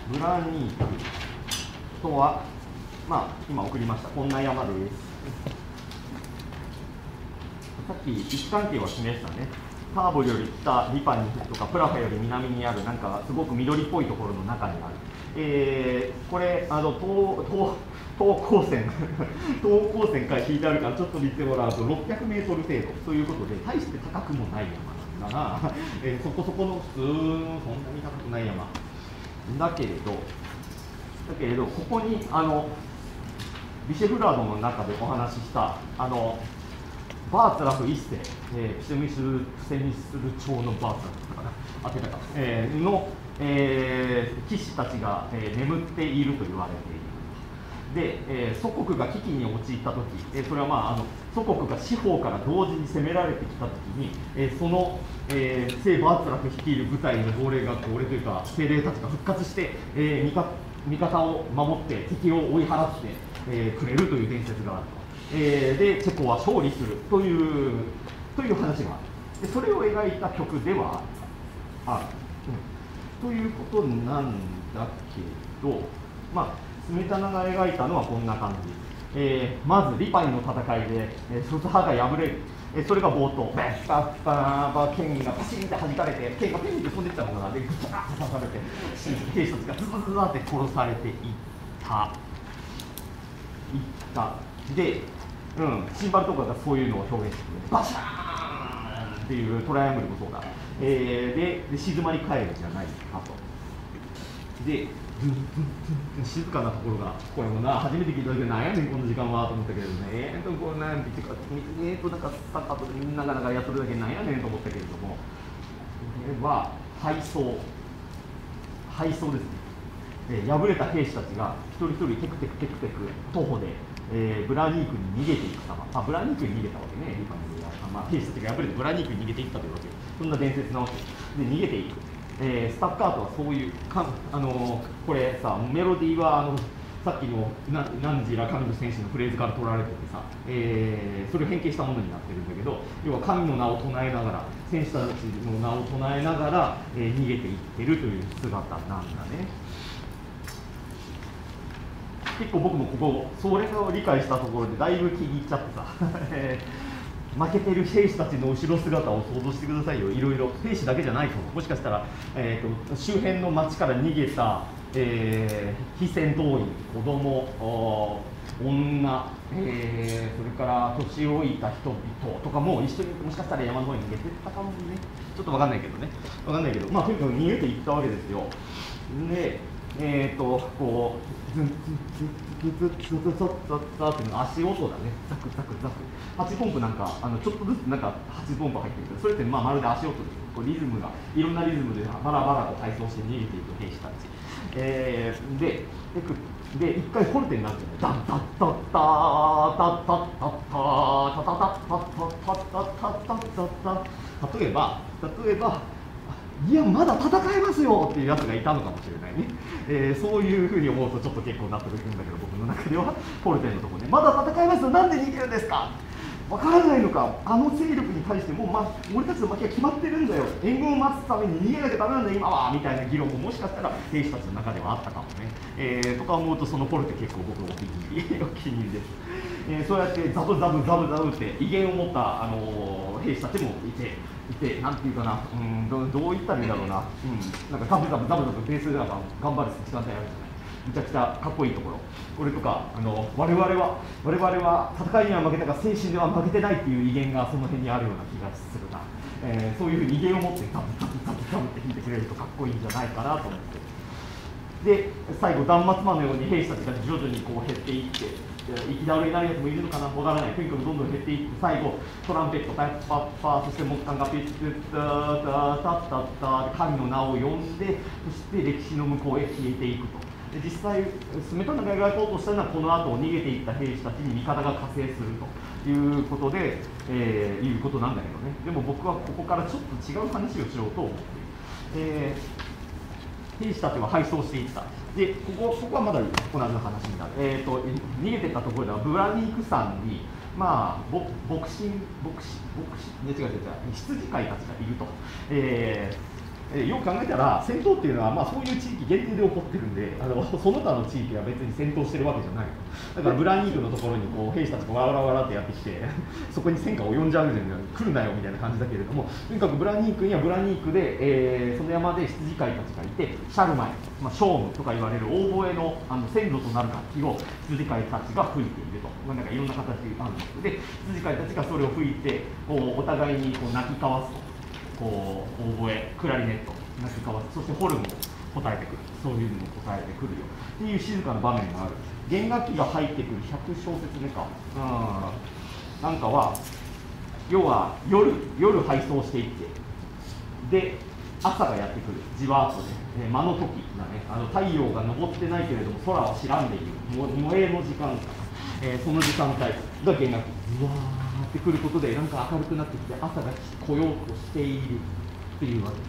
ブラニークとは、まあ、今送りました、こんな山です。さっき位置関係を示したね、ターボより北、リパニとかプラファより南にある、なんかすごく緑っぽいところの中にある、これ、東高線から引いてあるから、ちょっと見てもらうと、600メートル程度ということで、大して高くもない山なんだな、そこそこの普通の、そんなに高くない山。だけれど、ここにビシェフラードの中でお話ししたバーツラフ一世、プセミスル朝のバーツラフかな、当てたか、の、騎士たちが、眠っていると言われている。で、祖国が危機に陥ったとき、それは、まあ、祖国が四方から同時に攻められてきたときに、その、聖バーツラフ率いる部隊の亡霊というか精霊たちが復活して、味方を守って敵を追い払って、くれるという伝説があると、でチェコは勝利するという話がある。でそれを描いた曲ではある、ということなんだけど、まあスメタナが描いたのはこんな感じ。まずリパイの戦いで、卒派が敗れる。それが冒頭、剣がパシンって弾かれて、剣がピンって飛んできたのが、で、ぐちゃっと刺されて、兵士たちがズズズズって殺されていった。で、シンバルとかがそういうのを表現してくれて、バシャーンっていうトライアングルもそうだ。で、静まり返るじゃないかと。で、静かなところが、これもな、初めて聞いた時は、なんやねん、この時間はと思ったけれどね、こうなんて言ってか、なんかサッカーとみんながやってるだけなんやねんと思ったけれども、これは敗走ですね。敗れた兵士たちが一人一人テクテク徒歩で、ブラニークに逃げていく様、ブラニークに逃げたわけね、リパニーが、兵士たちが敗れてブラニークに逃げていったというわけ、そんな伝説なわけで、逃げていく。スタッカートはそういうこれさ、メロディーはさっきの何時ら神の戦士のフレーズから取られててさ、それを変形したものになってるんだけど、要は神の名を唱えながら、戦士たちの名を唱えながら、逃げていってるという姿なんだね。結構僕もそれを理解したところでだいぶ気に入っちゃってさ負けてる兵士たちの後ろ姿を想像してくださいよ。いろいろ兵士だけじゃないと思う。もしかしたら、周辺の町から逃げた、非戦闘員、子供、女、それから年老いた人々とかも一緒にもしかしたら山の方に逃げてったかもね。ちょっと分かんないけどね、とにかく逃げていったわけですよ。でこうズンズズズズズズズズズって足音だね、ザクザクザク。8ポンプなんかちょっとずつなんか8ポンプ入ってるけど、それってまるで足音です。こうリズムがいろんなリズムでバラバラと体操して逃げていく兵士たち。で一回フォルテになるんですよね。ダンタッタッタータッタッタッタータタタッタッタッタッタッタッタッタッタッ。例えばいやまだ戦えますよっていうやつがいたのかもしれないね、そういうふうに思うとちょっと結構納得いくんだけど、僕の中ではフォルテのところね、まだ戦えますよ、なんで逃げるんですか、分からないのか、勢力に対しても俺たちの負けは決まってるんだよ、援軍を待つために逃げなきゃダメなんだ今はみたいな議論ももしかしたら兵士たちの中ではあったかもね、とか思うと、そのフォルテ結構僕のお気に入りです、そうやってザブザブザブザブって威厳を持った、兵士たちもいて、なんていうかな、どう言ったらいいんだろうな、なんかザブザブザブザブベースで頑張る時間帯あるじゃない。めちゃくちゃかっこいいところ、これとか我々は戦いには負けたが精神では負けてないっていう威厳がその辺にあるような気がするな、そういうふうに威厳を持ってザブザブザブザブって弾いてくれるとかっこいいんじゃないかなと思って、で最後断末魔のように兵士たちが徐々にこう減っていって、行き倒れになるやつもいるのかな、わからない、とにかくどんどん減っていって、最後トランペットパッパッパー、そして木管がピッツッタタタタタ神の名を呼んで、そして歴史の向こうへ消えていくと。で実際スメタナが描こうとしたのはこの後逃げていった兵士たちに味方が加勢するということで、いうことなんだけどね。でも僕はここからちょっと違う話をしようと思っている。兵士たちは敗走していった。でここはまだ同じ話になる。逃げてったところではブラニーク山に羊飼いたちがいると。 よく考えたら戦闘っていうのは、そういう地域限定で起こってるんで、その他の地域は別に戦闘してるわけじゃない。だからブラニークのところにこう兵士たちがわらわらってやってきてそこに戦火を及んじゃうじゃん、来るなよみたいな感じだけれども、とにかくブラニークにはブラニークで、その山で羊飼いたちがいて、シャルマイ、ショームとか言われる大声の先祖となる楽器を羊飼いたちが吹いていると、なんかいろんな形があるんですで、羊飼いたちがそれを吹いてこうお互いにこう鳴き交わすと、こう大声、クラリネット鳴き交わす、そしてホルンも答えてくる、そういうのも答えてくるよっていう静かな場面がある。弦楽器が入ってくる100小節目か、なんかは要は夜配送していってで朝がやってくる、じわーっとね、間の時だね、太陽が昇ってないけれども空は白んでいる萌えの時間かな、その時間帯が弦楽器じわーってくることでなんか明るくなってきて朝が来ようとしているっていうわ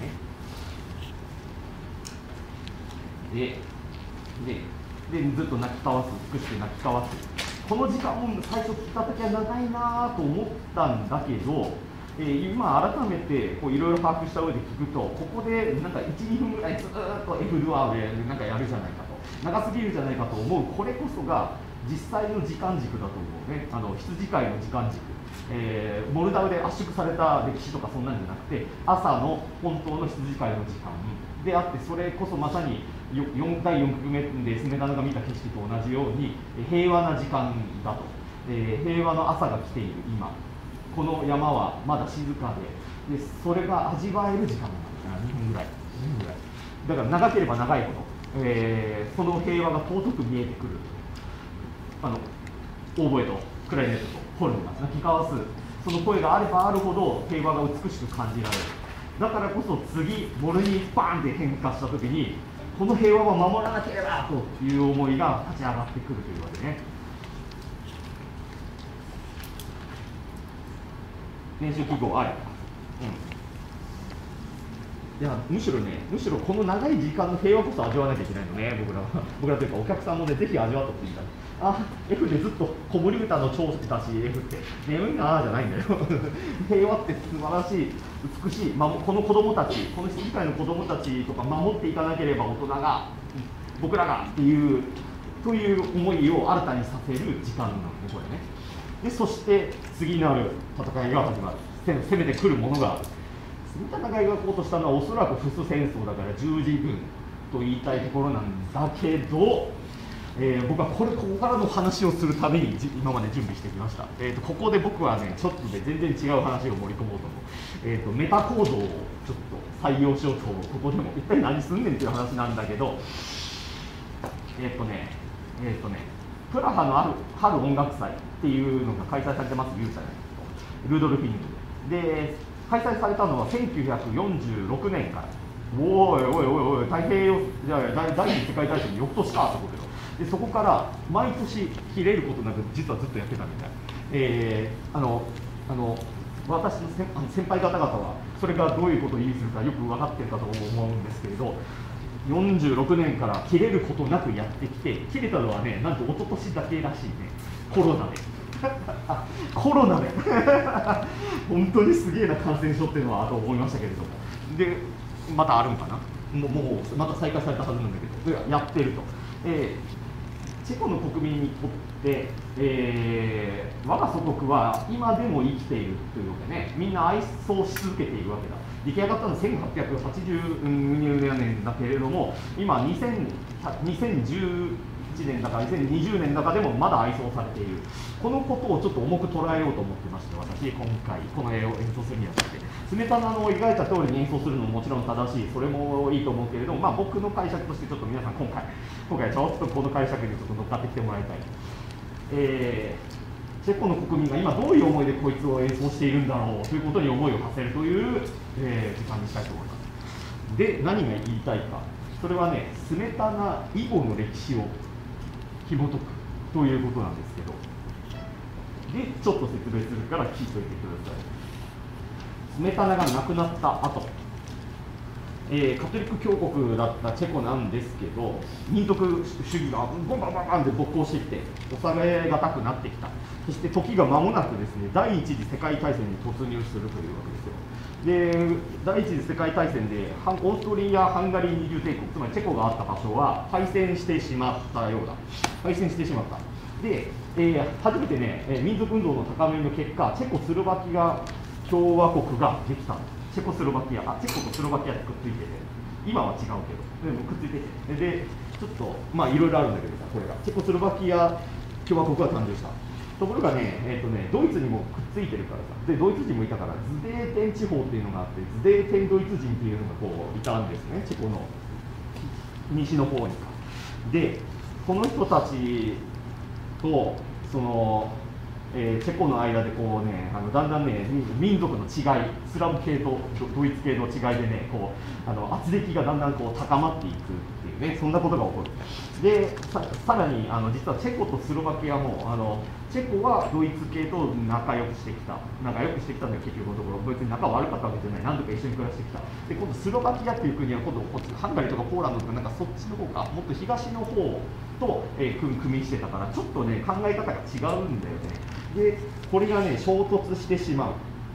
けね。でずっと泣き交わす、美しく泣き交わす。この時間も最初聞いた時は長いなと思ったんだけど、今改めていろいろ把握した上で聞くと、ここでなんか 1,2 分ぐらいずっと F ルアーでなんかやるじゃないかと、長すぎるじゃないかと思う、これこそが実際の時間軸だと思うね。羊飼いの時間軸、モルダウで圧縮された歴史とかそんなんじゃなくて、朝の本当の羊飼いの時間であって、それこそまさに第4局目でスメダナが見た景色と同じように平和な時間だと、平和の朝が来ている今、この山はまだ静かで、それが味わえる時間なんだから2分ぐらい、だから長ければ長いほど、その平和が尊く見えてくる。オーボエとクラリネットとホルンが鳴き交わす、その声があればあるほど平和が美しく感じられる。だからこそ次モルにバーンって変化した時に、この平和を守らなければという思いが立ち上がってくるというわけね。練習記号あれ、いやむしろこの長い時間の平和こそ味わわなきゃいけないのね、僕らというかお客さんもね、ぜひ味わってほしいんだ。F でずっと子守歌の調子だし、F って眠いなーじゃないんだよ平和って素晴らしい、美しい、この子供たち、この羊飼いの子供たちとか守っていかなければ大人が、僕らがっていうという思いを新たにさせる時間なのね、これね。でそして次なる戦いが始まる、攻めてくるものがある。次の戦いがこうとしたのはおそらくフス戦争だから十字軍と言いたいところなんだけど、僕はここからの話をするために今まで準備してきました。ここで僕はね、ちょっとね、全然違う話を盛り込もうと思う。メタ構造をちょっと採用しようと思う。ここでも一体何すんねんっていう話なんだけど、プラハの春音楽祭っていうのが開催されてます、勇者ルードルフィングで開催されたのは1946年から。おい太平洋じゃあ第二次世界大戦の翌年かってことよ。でそこから毎年切れることなく実はずっとやってたみたい。私の先輩方々はそれがどういうことを意味するかよく分かってるかと思うんですけれど、46年から切れることなくやってきて、切れたのはね、なんと一昨年だけらしいね、コロナでコロナで本当にすげえな感染症っていうのはと思いましたけれども、でまたあるんかな、もうまた再開されたはずなんだけど、やってると。チェコの国民にとって、我が祖国は今でも生きているというわけね、みんな愛想し続けているわけだ。出来上がったのは1880年だけれども、今2011年だか2020年だかでもまだ愛想されている。このことをちょっと重く捉えようと思ってまして、私今回この絵を演奏するにあたって、スメタナの描いた通りに演奏するのももちろん正しい、それもいいと思うけれども、僕の解釈としてちょっと皆さん今回ちょっとこの解釈にちょっと乗っかってきてもらいたい。チェコの国民が今どういう思いでこいつを演奏しているんだろうということに思いを馳せるという、時間にしたいと思います。で、何が言いたいか、それはね、スメタナ以後の歴史を紐解くということなんですけど、で、ちょっと説明するから聞いておいてください。スメタナが亡くなった後、 カトリック教国だったチェコなんですけど、民族主義がボンバンバンバンって勃興していって、収めがたくなってきた。そして時が間もなくですね、第一次世界大戦に突入するというわけですよ。で、第一次世界大戦でオーストリア・ハンガリー二重帝国、つまりチェコがあった場所は敗戦してしまったようだ。敗戦してしまった。で、初めてね、民族運動の高めの結果、チェコスロバキア共和国ができた。チェコとスロバキアってくっついてて、今は違うけど、でもくっついてて、で、ちょっと、まあいろいろあるんだけどさ、これが、チェコスロバキア共和国が誕生した。ところがね、ドイツにもくっついてるからさ、で、ドイツ人もいたから、ズデーテン地方っていうのがあって、ズデーテンドイツ人っていうのがこういたんですね、チェコの西の方にか。で、この人たちと、その、チェコの間でこうね、だんだんね、民族の違い、スラブ系とドイツ系の違いでね、こう圧力がだんだんこう高まっていくっていうね、そんなことが起こる。で、さらに実はチェコとスロバキアもチェコはドイツ系と仲良くしてきたんだよ、結局のところ、別に仲悪かったわけじゃない、何とか一緒に暮らしてきた。で、今度スロバキアっていう国は、今度ハンガリーとかポーランドとか、なんかそっちの方か、もっと東の方と、組みしてたから、ちょっとね、考え方が違うんだよね。で、これがね、衝突してしまう。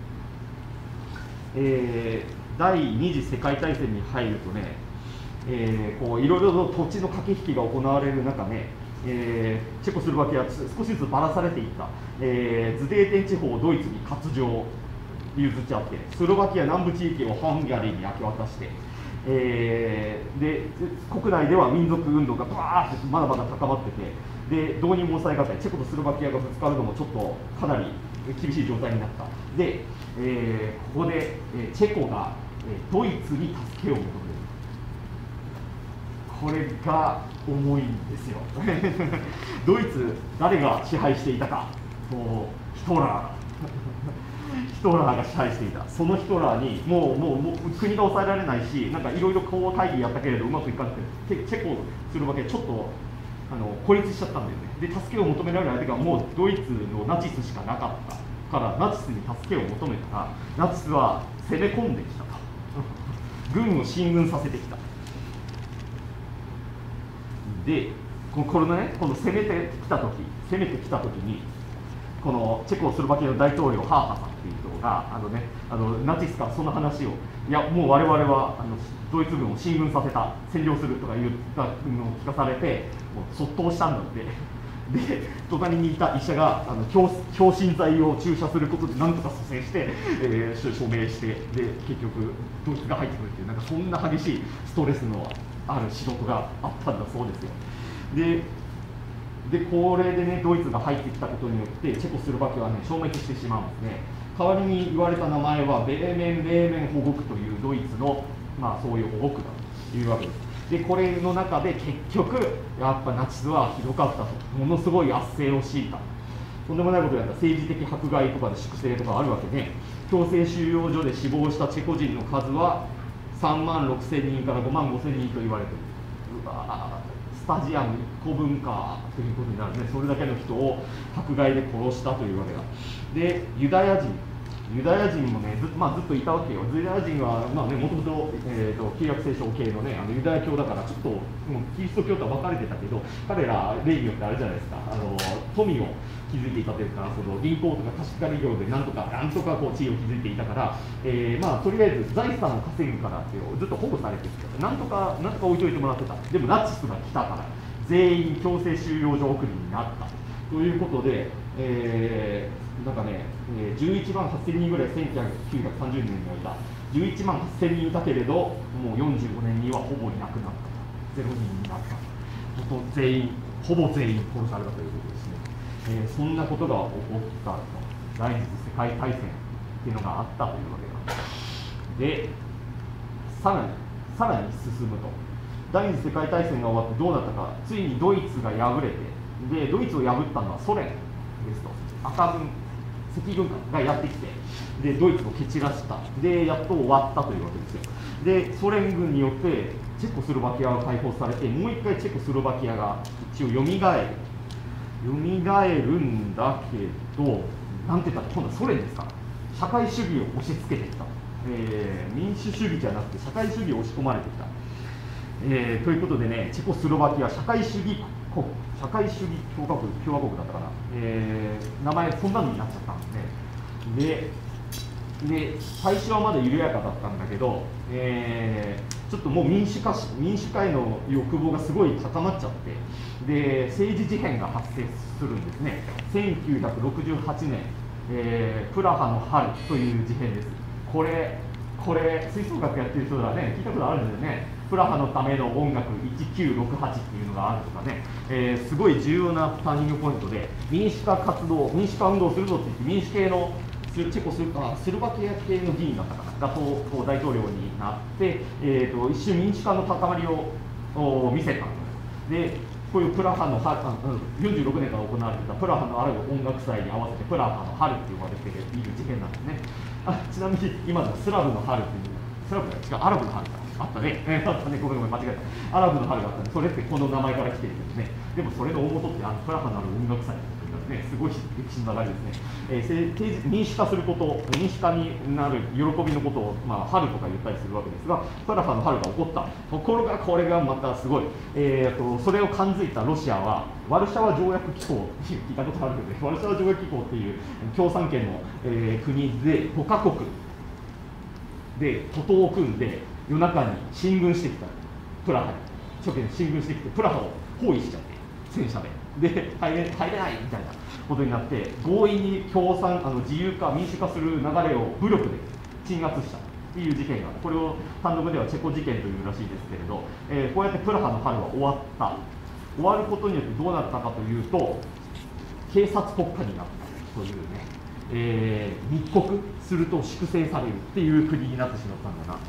第二次世界大戦に入るとね、こういろいろと土地の駆け引きが行われる中ね、チェコスロバキアは少しずつばらされていった、ズデーテン地方をドイツに割譲譲っちゃって、スロバキア南部地域をハンガリーに明け渡して、で国内では民族運動がバーってまだまだ高まってて、でどうにも抑えがたい、チェコとスロバキアがぶつかるのもちょっとかなり厳しい状態になった。で、ここで、チェコが、ドイツに助けを求める。これが重いんですよドイツ、誰が支配していたか、ヒトラーが支配していた。そのヒトラーにもう国が抑えられないし、なんかいろいろこう会議やったけれどうまくいかなくて、チェコスロバキアちょっと孤立しちゃったんだよね。で助けを求められる相手がもうドイツのナチスしかなかったから、ナチスに助けを求めたら、ナチスは攻め込んできたと軍を進軍させてきた。で、これね、今度攻めてきた時に、このチェコスロバキアの大統領ハーハさんっていう人がナチスからそんな話を、いやもう我々はドイツ軍を進軍させた、占領するとか言ったのを聞かされて、もう卒倒したんだって。で、隣にいた医者が強心剤を注射することでなんとか蘇生して、署名して、で結局ドイツが入ってくるっていう、なんかそんな激しいストレスのある仕事があったんだそうですよ。でこれでね、ドイツが入ってきたことによってチェコスロバキアはね、消滅してしまうんですね。代わりに言われた名前はベーメン保護区というドイツの、まあ、そういう保護区だというわけです。でこれの中で結局やっぱナチスはひどかったと、ものすごい圧政を強いた、とんでもないことをやった。政治的迫害とかで粛清とかあるわけで、強制収容所で死亡したチェコ人の数は3万6000人から5万5000人と言われている。スタジアム1個分かということになるね。それだけの人を迫害で殺したというわけだ。でユダヤ人もね、ずっといたわけよ。ユダヤ人はもともと旧約聖書系のね、ユダヤ教だから、ちょっとキリスト教とは分かれてたけど、彼ら例によってあれじゃないですか、富を築いていたというか、その銀行とか貸し借り業でなんとかこう地位を築いていたから、とりあえず財産を稼ぐからってずっと保護されてきて、なんとか置いといてもらってた。でもナチスが来たから全員強制収容所送りになったということで、なんかね、11万8000人ぐらい1930年にはいた、11万8000人いたけれど、もう45年にはほぼいなくなった、0人になった、ほぼ全員殺されたということですね。そんなことが起こったと、第二次世界大戦っていうのがあったというわけなんです。で、さらに進むと、第二次世界大戦が終わってどうなったか、ついにドイツが敗れて、でドイツを破ったのはソ連ですと。赤軍、赤軍がやってきて、でドイツを蹴散らした、でやっと終わったというわけですよ。でソ連軍によってチェコスロバキアが解放されて、もう一回チェコスロバキアが一応よみがえるんだけど、なんて言ったら今度はソ連ですから、社会主義を押し付けてきた。 民主主義じゃなくて社会主義を押し込まれてきた。ということでね、チェコスロバキア社会主義共和国だったかな、名前そんなのになっちゃったんですね。で最初はまだ緩やかだったんだけど、ちょっともう民主化への欲望がすごい高まっちゃって、で政治事変が発生するんですね。1968年、プラハの春という事変です。これ吹奏楽やってる人はね聞いたことあるんですよね。プラハのための音楽1968っていうのがあるとかね、すごい重要なターニングポイントで、民主化運動をするぞって言って、民主系のチェコスロバキア系の議員だったかなが大統領になって、一瞬民主化の高まりを見せたんです。でこういうプラハの春、46年から行われていたプラハのある音楽祭に合わせてプラハの春って呼ばれている事件なんですね。ちなみに今のスラブの春っていう、スラブが違う、アラブの春かあったね、ごめん間違えた、アラブの春があったんで、それってこの名前から来てるんですね。でもそれの大元ってプラハのある音楽祭ね、すごい歴史の流れですね。民主化すること、民主化になる喜びのことを、春とか言ったりするわけですが、プラハの春が起こった。ところがこれがまたすごい、それを感づいたロシアはワルシャワ条約機構聞いたことあるけど、ワルシャワ条約機構っていう共産圏の、国で5カ国で徒党を組んで夜中に進軍してきたプラハに初期に進軍してきてプラハを包囲しちゃって戦車で入れないみたいなことになって、強引に自由化民主化する流れを武力で鎮圧したっていう事件が、これを単独ではチェコ事件というらしいですけれど、こうやってプラハの春は終わった。終わることによってどうなったかというと、警察国家になったというね、密告すると粛清されるっていう国になってしまったんだな。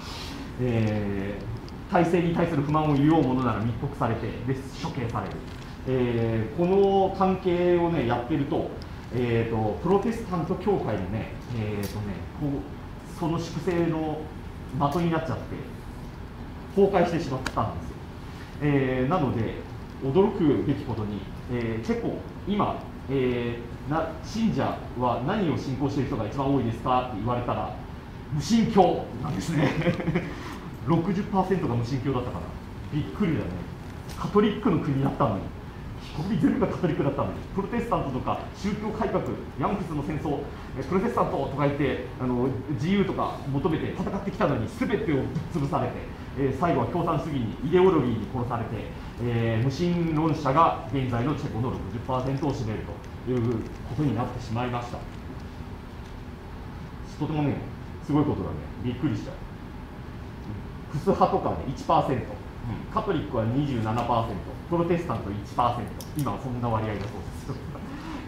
体制に対する不満を言おうものなら密告されて、で処刑される。この関係をねやってると、プロテスタント教会のね、その粛清の的になっちゃって崩壊してしまったんですよ。なので驚くべきことに、チェコ今、信者は何を信仰している人が一番多いですかって言われたら無神教なんですね60% が無神教だったからびっくりだね。カトリックの国だったのに、国全部がカトリックだったのに、プロテスタントとか宗教改革、ヤンクスの戦争、プロテスタントとか言って自由とか求めて戦ってきたのに全てをぶっ潰されて、最後は共産主義にイデオロギーに殺されて、無神論者が現在のチェコの 60% を占めるということになってしまいました。とてもねすごいことだね、びっくりしちゃう。クス派とかね 1%、カトリックは 27%、プロテスタント 1%、今はそんな割合だそうです。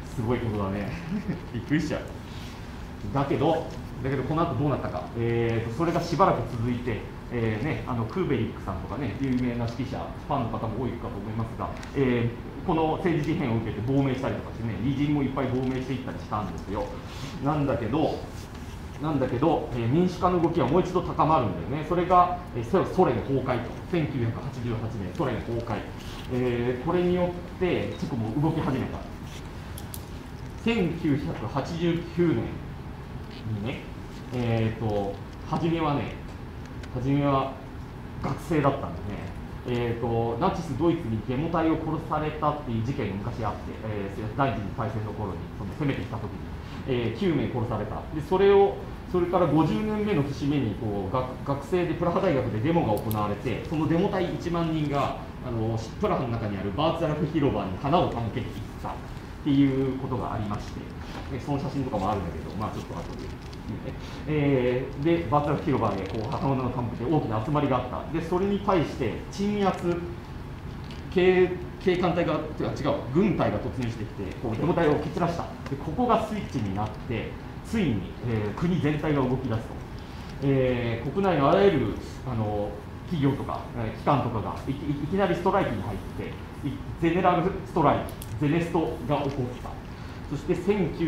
すごいことだねびっくりしちゃう。だけどこの後どうなったか、それがしばらく続いて、クーベリックさんとかね有名な指揮者ファンの方も多いかと思いますが、この政治事変を受けて亡命したりとかしてね、偉人もいっぱい亡命していったりしたんですよ。なんだけど、民主化の動きはもう一度高まるんだよね。それが、ソ連崩壊と、1988年ソ連崩壊、これによってチェコも動き始めた。1989年にね、初めは学生だったんでね、ナチスドイツにデモ隊を殺されたっていう事件が昔あって、第二次大戦の頃に攻めてきた時に、9名殺された。でそれから50年目の節目に学生でプラハ大学でデモが行われて、そのデモ隊1万人がプラハの中にあるバーツァラフ広場に花を手向けていったっていうことがありまして、その写真とかもあるんだけど、ちょっと後で言うね。でバーツァラフ広場で旗物の手向けて大きな集まりがあった。でそれに対して鎮圧警官隊が軍隊が突入してきてデモ隊を蹴散らした。でここがスイッチになってついに、国全体が動き出すと、国内のあらゆる企業とか、機関とかがいきなりストライキに入ってゼネラルストライキ、ゼネストが起こった。そして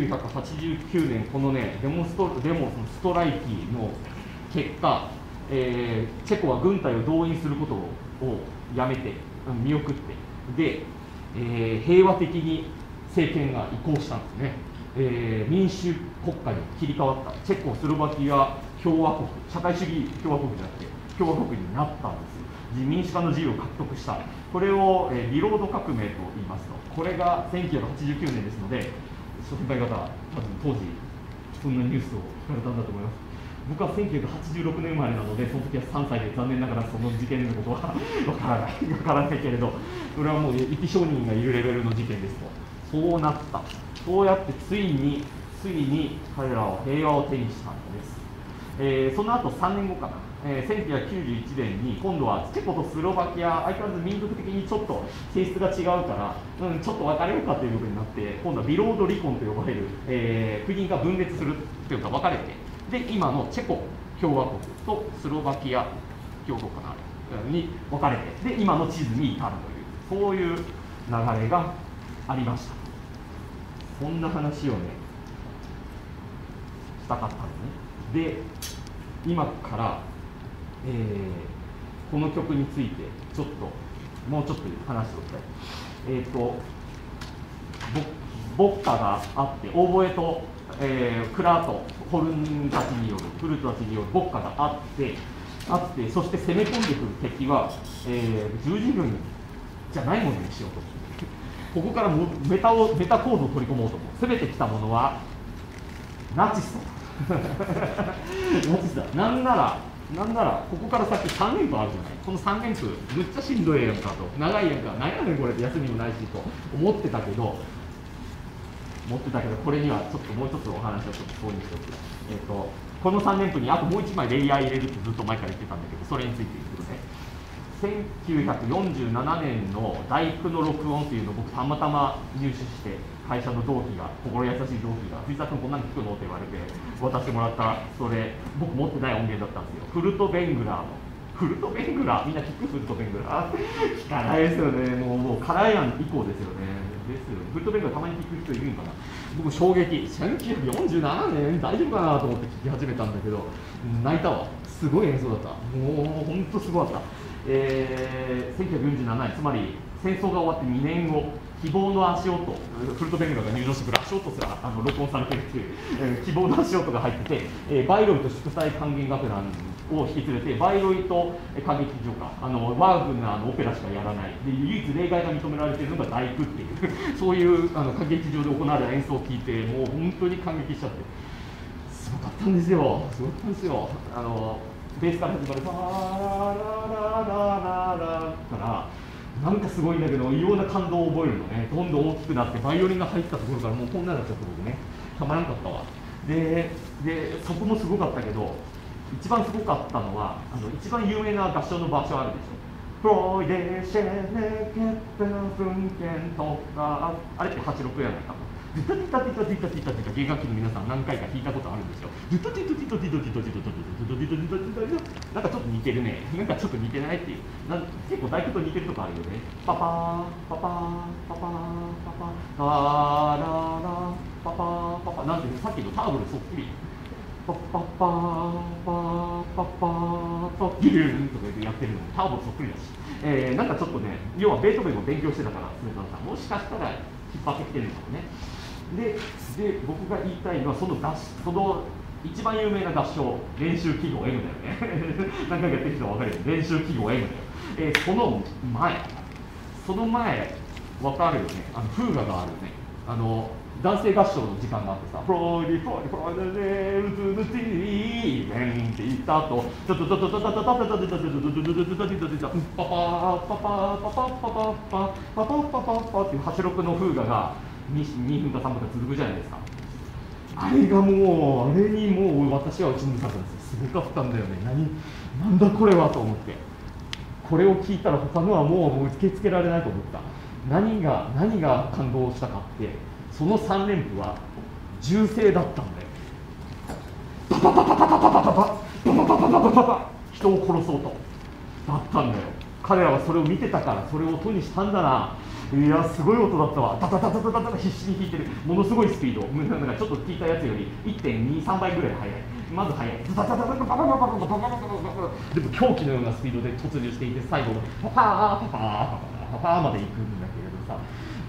1989年このねストライキの結果、チェコは軍隊を動員することをやめて見送って、で、平和的に政権が移行したんですね。民主国家に切り替わった。チェコスロバキア共和国、社会主義共和国じゃなくて共和国になったんです。民主化の自由を獲得した。これを、リロード革命と言いますと、これが1989年ですので、先輩方、多分当時、そんなニュースを聞かれたんだと思います。僕は1986年生まれなので、その時は3歳で残念ながらその事件のことはわからないけれど、それはもう生き証人がいるレベルの事件ですと。そうなった。そうやってついに彼らは平和を手にしたんです。その後3年後かな、1991年に今度はチェコとスロバキア、相変わらず民族的にちょっと性質が違うから、ちょっと別れようかということになって、今度はビロード離婚と呼ばれる、国が分裂するというか分かれて、で今のチェコ共和国とスロバキア共和国かなに分かれて、で今の地図に至るという、そういう流れがありました。そんな話をねしたかったのね。で今から、この曲についてもうちょっと話しておきたい。牧歌があって、オーボエと、クラート、ホルンたちによる、フルートたちによる牧歌があって、そして攻め込んでくる敵は、十字軍じゃないものにしようと。ここからメタ構造を取り込もうと思う。攻めてきたものはナチスト。ナチスだ。なんならここから先3連符あるじゃない。この3連符むっちゃしんどいやんかと、長いやんか、何やねんこれって休みもないしと思ってたけど、これにはちょっともう一つお話をちょっとそうにしておく。この3連符にあともう1枚レイヤー入れるってずっと前から言ってたんだけど、それについて言うとね、1947年の第九の録音っていうのを僕たまたま入手して、会社の同期が、心優しい同期が「藤田君こんなの聞くの?」って言われて渡してもらった、それ僕持ってない音源だったんですよ。フルトベングラーのフルトベングラー、みんな聞く？フルトベングラー聞かないですよね。もうカラーヤン以降ですよね。フルトベングラーたまに聞く人いるんかな。僕衝撃、1947年大丈夫かなと思って聞き始めたんだけど、泣いたわ。すごい演奏だった。もう本当すごかった。1947年、つまり戦争が終わって2年後、希望の足音、フルトベングラーが入場してくる足音すら録音されてるっていう、希望の足音が入ってて、バイロイト祝祭管弦楽団を引き連れて、バイロイト歌劇場か、ワーグナーのオペラしかやらない、で唯一例外が認められているのが第九っていうそういう歌劇場で行われる演奏を聞いて、もう本当に感激しちゃって、すごかったんですよ。ベースから始まる「ララララララ」からなんかすごいんだけど、異様な感動を覚えるのね。どんどん大きくなってバイオリンが入ったところからもうこんなになっちゃった僕ね、たまらんかったわ。でそこもすごかったけど、一番すごかったのは一番有名な合唱の場所あるでしょ。フロイデシェネケッペナフンケントカ、あれって86やないか。ディタディタディタディタディタディタ、弦楽器の皆さん何回か弾いたことあるんですよ。ディタディタディタディタディタディタディタディタディタディタ、なんかちょっと似てるね。なんかちょっと似てないっていう。結構大工と似てるとこあるよね。パパーパパーパパーパパーラララパパーパパー、なんていうの、さっきのターブルそっくり。パパパーパーパパーパピューンとかやってるのターボそっくりだし、なんかちょっとね、要はベートーベンを勉強してたから、もしかしたら引っ張ってきてるのかもね。で僕が言いたいのはその一番有名な合唱、練習記号 M だよね何回かやってる人は分かるよ。練習記号 M だよ。その前分かるよね。フーガがあるよね。男性合唱の時間があってさ、フロイディフロイディフロイディルズルティーベンって言った後、パパーパパーパパパパっていう86のフーガが2分か3分か続くじゃないですか。あれがもう、あれにもう私は打ち抜かれたんですよ。すごかったんだよね。なんだこれはと思って、これを聞いたら他のはもう受け付けられないと思った。何が感動したかって、その3連符は銃声だったんだよ。パパパパパパパパパパパパパパパパパ、人を殺そうとだったんだよ。彼らはそれを見てたからそれを音にしたんだな。いやすごい音だったわ。タタタタタタタ、必死に弾いてる。ものすごいスピード、なんかちょっと聞いたやつより 1.23 倍ぐらい速い。まず速い。タタタタタタタタタタタタ、でも狂気のようなスピードで突入していて、最後のパパーパパーパパーパパーまで行くんだけれどさ、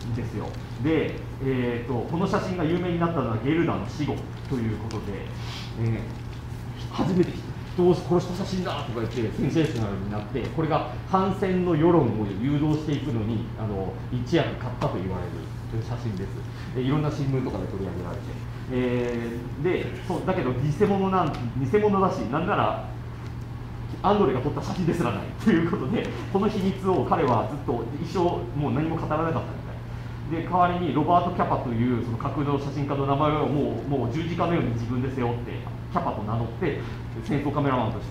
ですよ。で、この写真が有名になったのはゲルダの死後ということで、初めて人を殺した写真だとか言ってセンセーショナルになって、これが反戦の世論を誘導していくのに一役買ったと言われる写真です。いろんな新聞とかで取り上げられて、そうだけど偽物だし、なんならアンドレが撮った写真ですらないということで、この秘密を彼はずっと一生もう何も語らなかったみたいで、代わりにロバート・キャパというその架空の写真家の名前をもう十字架のように自分で背負って、キャパと名乗って戦争カメラマンとして、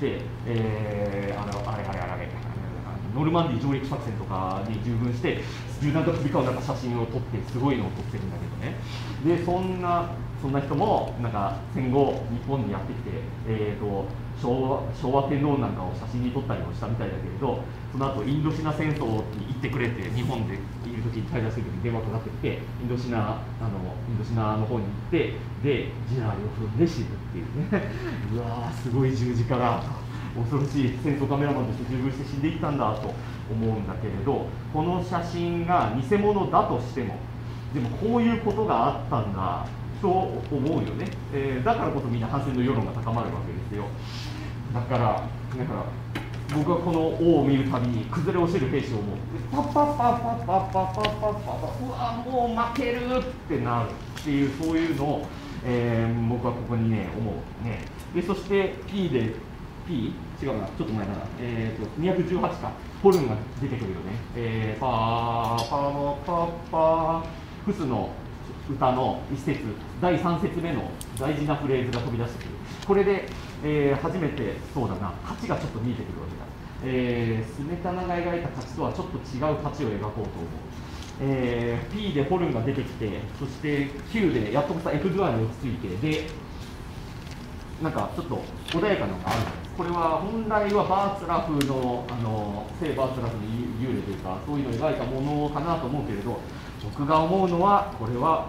ノルマンディー上陸作戦とかに従軍して銃弾と飛び交う中写真を撮って、すごいのを撮ってるんだけどね。でそんな人もなんか戦後日本にやってきて、昭和天皇なんかを写真に撮ったりもしたみたいだけれど、その後インドシナ戦争に行ってくれって日本でいる時に滞在する時に電話かかってきて、インドシナの方に行って、で地雷を踏んで死ぬっていうねうわーすごい十字架だと、恐ろしい戦争カメラマンとして従軍して死んでいったんだと思うんだけれど、この写真が偽物だとしても、でもこういうことがあったんだと思うよね。だからこそみんな反戦の世論が高まるわけですよ。だから僕はこの王を見るたびに崩れ落ちる兵士を思う。パッパッパッパッパッパッパッパッパッ、うわもう負けるってなるっていう、そういうのを、僕はここにね思うね。でそして P 違うな、ちょっと前だな、218か、ホルンが出てくるよね。パーパーパーパー、フスの歌の一節、第3節目の大事なフレーズが飛び出してくる。これで、初めてそうだな、価値がちょっと見えてくるわけだ。スメタナが描いた価値とはちょっと違う価値を描こうと思う。P でホルンが出てきて、そして Q でやっとこさ F ドアに落ち着いて、でなんかちょっと穏やかなのがあるんです。これは本来はバーツラフの聖バーツラフの幽霊というか、そういうのを描いたものかなと思うけれど、僕が思うのはこれは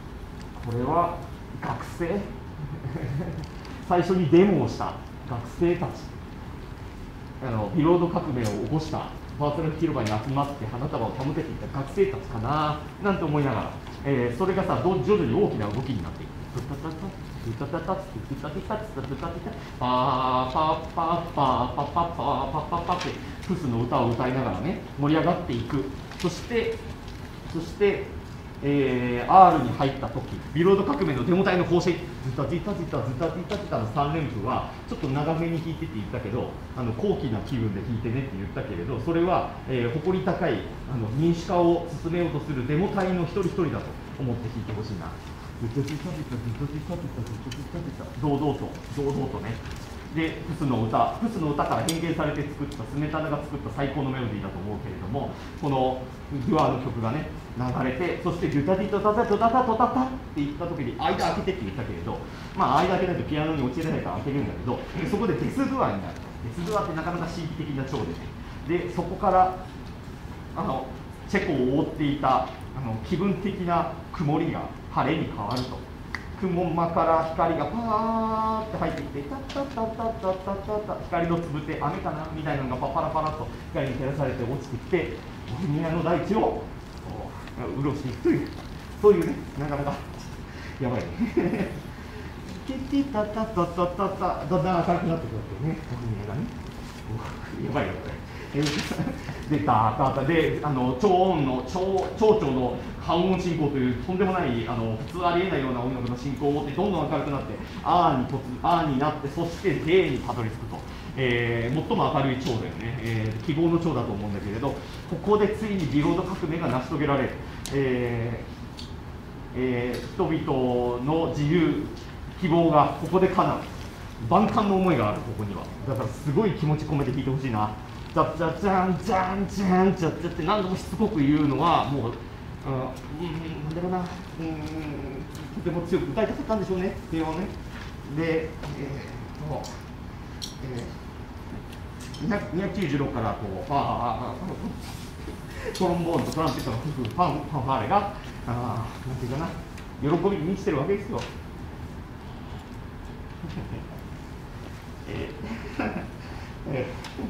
学生最初にデモをした学生たち、ビロード革命を起こしたバーツラフ広場に集まって花束を手向けていた学生たちかななんて思いながら、それがさ徐々に大きな動きになっていく。パーパーパーパーパーパーパーってフスの歌を歌いながらね盛り上がっていく。そして、R に入った時、ビロード革命のデモ隊の行進、ズタズタズタズタズタズタの3連符はちょっと長めに弾いてって言ったけど、高貴な気分で弾いてねって言ったけれど、それは、誇り高い民主化を進めようとするデモ隊の一人一人だと思って弾いてほしいな。堂々とね。でフスの歌から変形されて作ったスメタナが作った最高のメロディーだと思うけれども、このドゥアの曲がね流れて、そしてドゥタディトタタトタタトタタって言った時に間開けてって言ったけれど、まあ間開けないとピアノに落ちれないから開けるんだけど、そこでデスドゥアになる。デスドゥアってなかなか神秘的な調でね、でそこからチェコを覆っていた気分的な曇りが晴れに変わると。雲間から光がパーって入ってきて、タッタッタッタッタッタッタッタッ、光のつぶて雨かなみたいなのがパラパラと光に照らされて落ちてきて、ボヘミアの大地を潤していくという、そういうね、なかなかやばいねキティタタタタタタ、だんだん明るくなってくるわけね、ボヘミアがね。やばいよこれ。でダーダーダーで長調の半音進行というとんでもない普通ありえないような音楽の進行を追ってどんどん明るくなってあーになって、そして D にたどり着くと、最も明るい調だよね、希望の調だと思うんだけれど、ここでついにビロード革命が成し遂げられる、人々の自由希望がここで叶う万感の思いがある。ここにはだからすごい気持ち込めて聴いてほしいな。じゃじゃじゃんじゃんじゃんじゃじゃって何度もしつこく言うのはもうなんだろうな、とても強く歌いたかったんでしょうねっていうね。で296からこうトロンボーンとトランペットのファンファーレがなんていうかな、喜びに満ちてるわけですよ。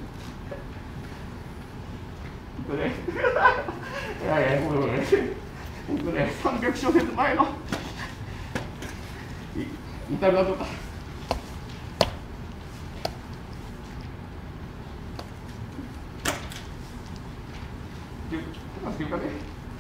これいやごめん僕ね、300小節前の歌がとか。っていうかね、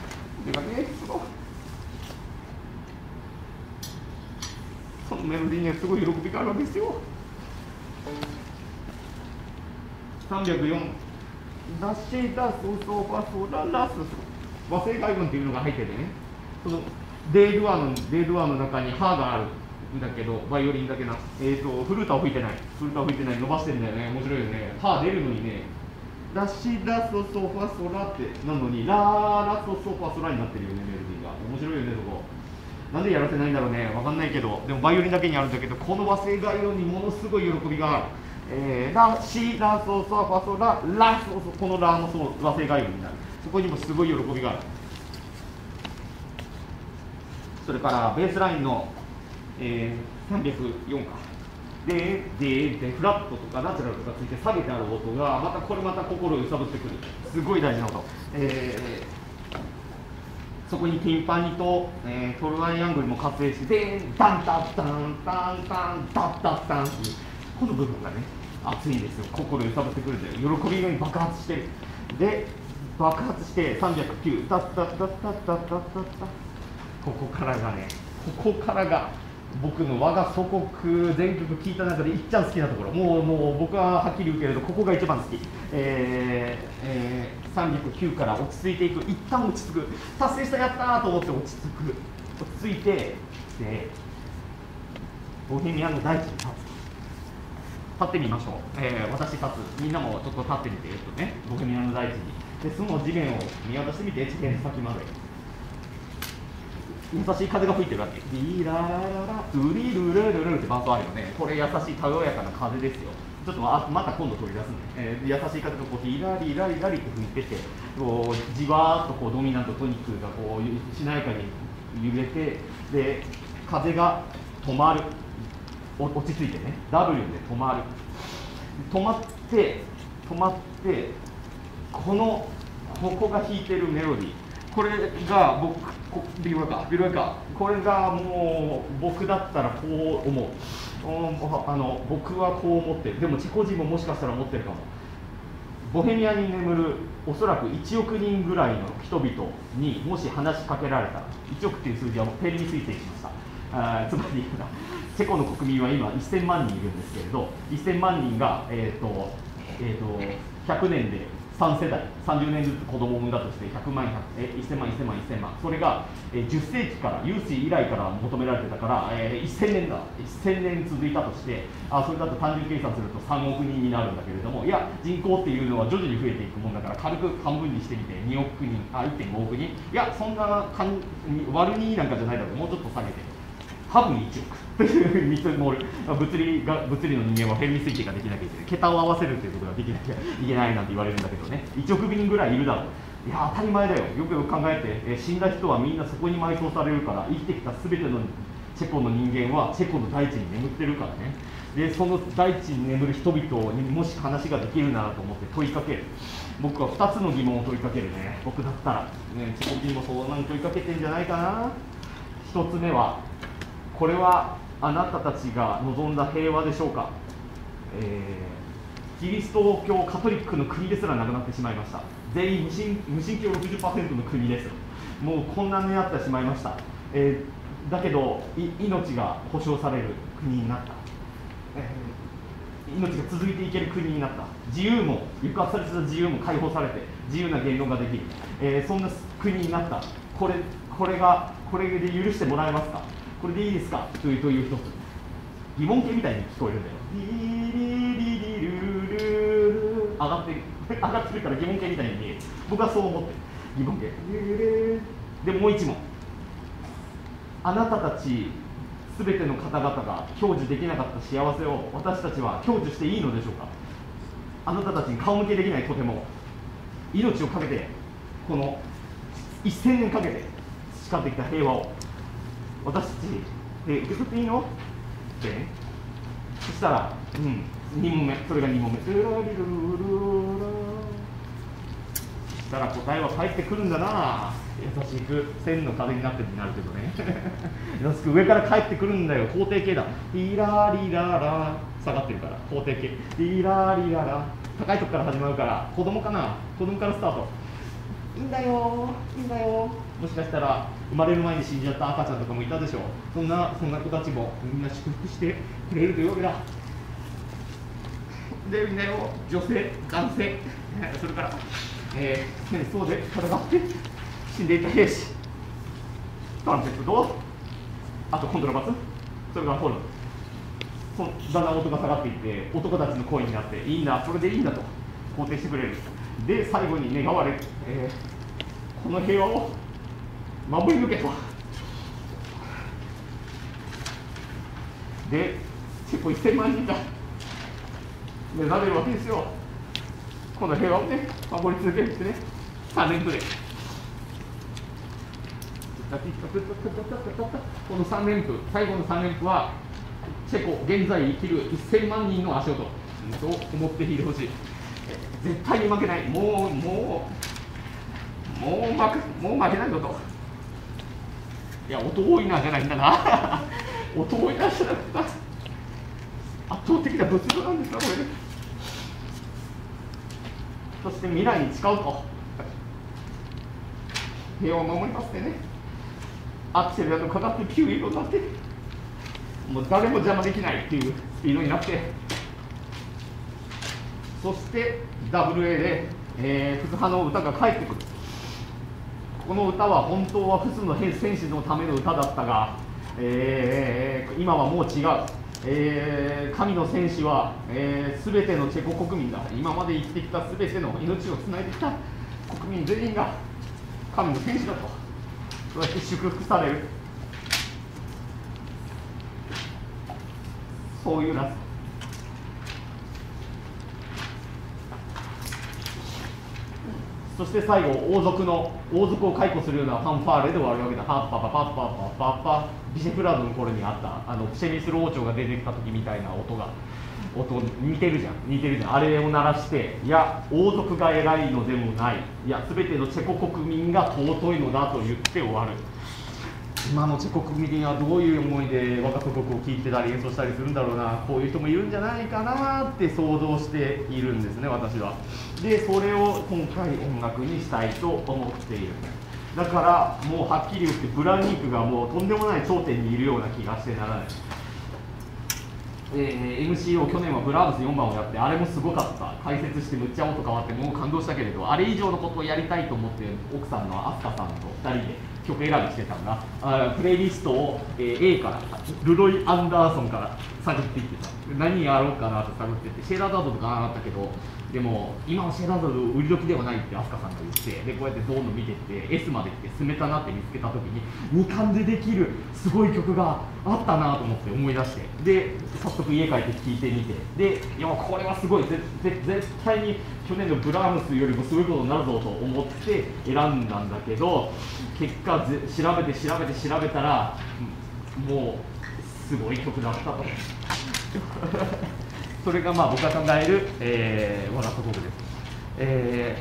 そのメロディーにはすごい喜びがあるわけですよ。304、ラシダソソファソララスソ、和声外文っていうのが入っててね、そのデールワの中にハがあるんだけど、バイオリンだけな、フルートは吹いてない、伸ばしてるんだよね、面白いよね、ハ出るのにね、ラシダソソファソラってなのに、ラーラソソファソラになってるよね、メロディーが。面白いよね、そこ。なんでやらせないんだろうね、わかんないけど、でもバイオリンだけにあるんだけど、この和声外音にものすごい喜びがある。ラシラソソファソララソソ、このラの和声外音になる。そこにもすごい喜びがある。それからベースラインの、304か。でフラットとかナチュラルとかついて下げてある音がまた心を揺さぶってくる、すごい大事な音。そこにティンパニと、トルアイアングルも活性してダンタッタンタンタンタッタッタンっていうこの部分がね熱いんですよ。心を揺さぶってくるんだよ。喜びが爆発してる。で爆発して309タッタッタッタッタッタッタッタッ、ここからが僕の我が祖国全曲聴いた中でいっちゃん好きなところ。もう僕ははっきり言うけれどここが一番好き。309から落ち着いていく、一旦落ち着く、達成した、やったーと思って落ち着いて、でボヘミアの大地に立ってみましょう。私立つ、みんなもちょっと立ってみて、ボヘミアの大地に。でその地面を見渡してみて、地面先まで優しい風が吹いてるわけ。リララララウリルルルルって伴奏あるよね。これ優しい軽やかな風ですよ。ちょっとまた今度取り出すね。優しい風がこうリラリラリラリって吹いてて、こうじわーっとこうドミナントトニックがこうしなやかに揺れて、で風が止まる、落ち着いてね、 W で止まってここが弾いてるメロディー、これがビルワカ、これがもう僕だったらこう思う。僕はこう思ってる。でもチェコ人ももしかしたら思ってるかも。ボヘミアに眠るおそらく1億人ぐらいの人々にもし話しかけられたら、1億っていう数字はペンに推定しました。つまりチェコの国民は今1000万人いるんですけれど、1000万人が、100年で3世代、30年ずつ子供を産んだとして1000万、それが10世紀から有史以来から求められてたから、1000年続いたとして、それだと単純計算すると3億人になるんだけれども、いや、人口っていうのは徐々に増えていくもんだから、軽く半分にしてみて2億人、1.5億人、いや、そんな割る2なんかじゃないだろう、もうちょっと下げて。多分1億という見積もる。物理の人間はフェルミ推定ができなきゃいけない。桁を合わせるということができなきゃいけないなんて言われるんだけどね。1億人ぐらいいるだろう。いや当たり前だよ。よくよく考えて、死んだ人はみんなそこに埋葬されるから、生きてきた全てのチェコの人間はチェコの大地に眠ってるからね。でその大地に眠る人々にもし話ができるならと思って問いかける。僕は2つの疑問を問いかけるね。僕だったら、チェコ人もそうなん問いかけてんじゃないかな。1つ目は、これはあなたたちが望んだ平和でしょうか。キリスト教カトリックの国ですらなくなってしまいました。全員無神教 60% の国です。もうこんなになってしまいました。だけど命が保障される国になった、命が続いていける国になった。自由も抑圧されてた自由も解放されて自由な言論ができる、そんな国になった。これで許してもらえますか。これでいいですかという一つ疑問形みたいに聞こえるんだよ。リリリリルルル上がってるから疑問形みたいに見える。僕はそう思ってる。疑問形でもう一問、あなたたちすべての方々が享受できなかった幸せを私たちは享受していいのでしょうか。あなたたちに顔向けできない、とても命をかけてこの1000年かけて培ってきた平和を私たちで受け取っていいのって、ね、そしたら、2問目、それが2問目、 したら答えは返ってくるんだな。優しく線の風になってるになるけどね優しく上から返ってくるんだよ。肯定形だ。リラリララ、下がってるから肯定形。リラリララ、高いとこから始まるから子供かな、子供からスタート。いいんだよいいんだよ。もしかしたら生まれる前に死んじゃった赤ちゃんとかもいたでしょう。そんな子たちもみんな祝福してくれるというわけだ。で、みんなよ、女性、男性、それから、戦争で戦って死んでいた兵士、トランペットと、あとコントラバス、それからホルン、だんだん音が下がっていって、男たちの声になって、いいんだ、それでいいんだと肯定してくれる。で、最後に願われる、この平和を守り抜けと。で、チェコ1000万人が目覚めるわけですよ。この平和をね、守り続けるってね、3年くらい。この3連符、最後の3連符は、チェコ、現在生きる1000万人の足音と思っていてほしい。絶対に負けない、もう負けないぞと。いや、音多いなじゃないんだな音多いなじゃなくて、圧倒的な物量なんですか、これね。そして未来に誓うと、平和を守りますってね、アクセルなどかかってピュー色になって、もう誰も邪魔できないっていうスピードになって、そして WA で、フスハの歌が返ってくる。この歌は本当はフスの戦士のための歌だったが、今はもう違う。神の戦士は、すべてのチェコ国民だ。今まで生きてきたすべての命をつないできた国民全員が神の戦士だと、そうやって祝福される、そういうラスト。そして最後、王族を解雇するようなファンファーレで終わるわけだ。パッパパパッパッパッパッパ、ビシェフラードの頃にあったプシェミスル王朝が出てきた時みたいな音似てるじゃん。あれを鳴らして、いや王族が偉いのでもない、いや全てのチェコ国民が尊いのだと言って終わる。今のチェコ国民はどういう思いで我が祖国を聴いてたり演奏したりするんだろうな、こういう人もいるんじゃないかなって想像しているんですね、私は。で、それを今回音楽にしたいと思っている。だからもうはっきり言ってブラウニークがもうとんでもない頂点にいるような気がしてならない。MCO 去年はブラームス4番をやって、あれもすごかった。解説してむっちゃ音変わってもう感動したけれど、あれ以上のことをやりたいと思って奥さんのアスカさんと2人で曲選びしてたんだ。プレイリストを、A からルロイ・アンダーソンから探っていってた。何やろうかなと探ってて、シェーダーダードとかなかったけど、でも今はシェーダーダード売り時ではないってアスカさんが言って、でこうやってどんどん見てって S まで来てスメタナって見つけた時に2冠でできるすごい曲があったなと思って思い出して、で早速家帰って聴いてみて、でいやこれはすごい、絶対に去年のブラームスよりもすごいことになるぞと思って選んだんだけど、結果調べたらもうすごい曲だったとそれがまあ僕が考える、我が祖国です。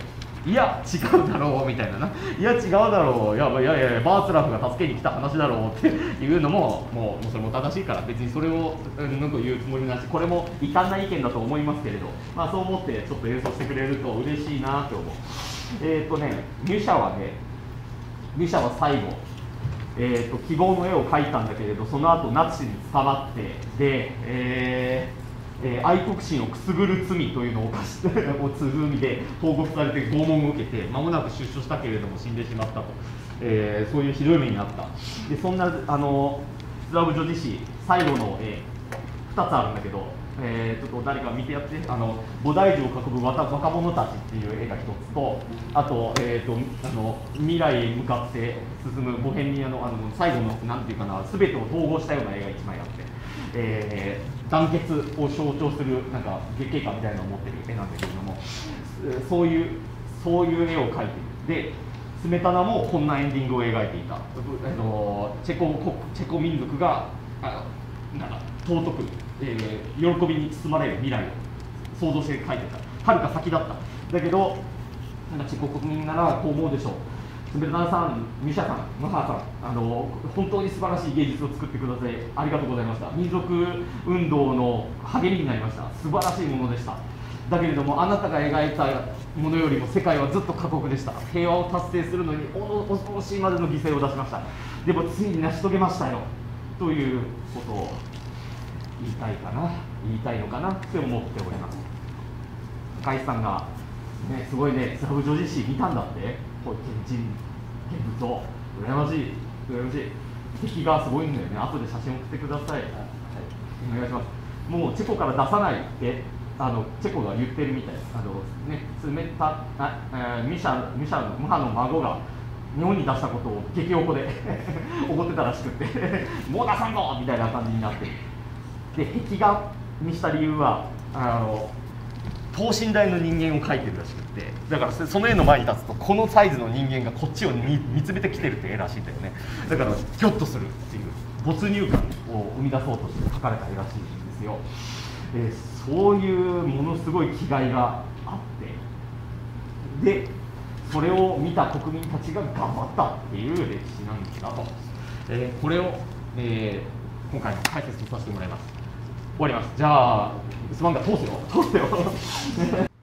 いや違うだろうみたいなな、いや違うだろう、いやバーツラフが助けに来た話だろうっていうのももうそれも正しいから、別にそれをなんか言うつもりなし、これも異端な意見だと思いますけれど、まあそう思ってちょっと演奏してくれると嬉しいなって思う。ミュシャは最後、希望の絵を描いたんだけれど、その後ナチスに捕まって、で、愛国心をくすぐる罪というのを犯して罪で投獄されて拷問を受けて、間もなく出所したけれども死んでしまったと、そういうひどい目にあった。でそんなスラブ女子誌最後の絵2つあるんだけど、ちょっと誰か見てやって、菩提樹を囲む若者たちっていう絵が1つと、あと、未来へ向かって進むボヘミアの最後のなんていうかな、全てを統合したような絵が1枚あって、団結を象徴するなんか月経感みたいなのを持ってる絵なんだけれども、そういう絵を描いている。でスメタナもこんなエンディングを描いていた。チェコ民族がなんか尊く、喜びに包まれる未来を想像して描いてた。はるか先だった。だけどチェコ国民ならこう思うでしょう。スベルダンさん、ミシャさん、マハさん、本当に素晴らしい芸術を作ってください、ありがとうございました。民族運動の励みになりました。素晴らしいものでした。だけれども、あなたが描いたものよりも世界はずっと過酷でした。平和を達成するのに恐ろしいまでの犠牲を出しました。でもついに成し遂げましたよということを言いたいのかなって思っております。高橋さんが、ね、すごいね、スラブ女子誌見たんだって、こう現物を、羨ましい、羨ましい、敵がすごいんだよね、後で写真送ってください、はい、お願いします。もうチェコから出さないってチェコが言ってるみたいです。ミシャのムハの孫が日本に出したことを激おこで怒ってたらしくってもう出さんぞみたいな感じになってる。で、壁画にした理由は等身大の人間を描いてるらしくって、だからその絵の前に立つとこのサイズの人間がこっちを見つめてきてるって絵らしいんだよね。だからギョッとするっていう没入感を生み出そうとして描かれた絵らしいんですよ。そういうものすごい気概があって、でそれを見た国民たちが頑張ったっていう歴史なんだと、これを、今回の解説とさせてもらいます。終わります。じゃあすまんが通せよ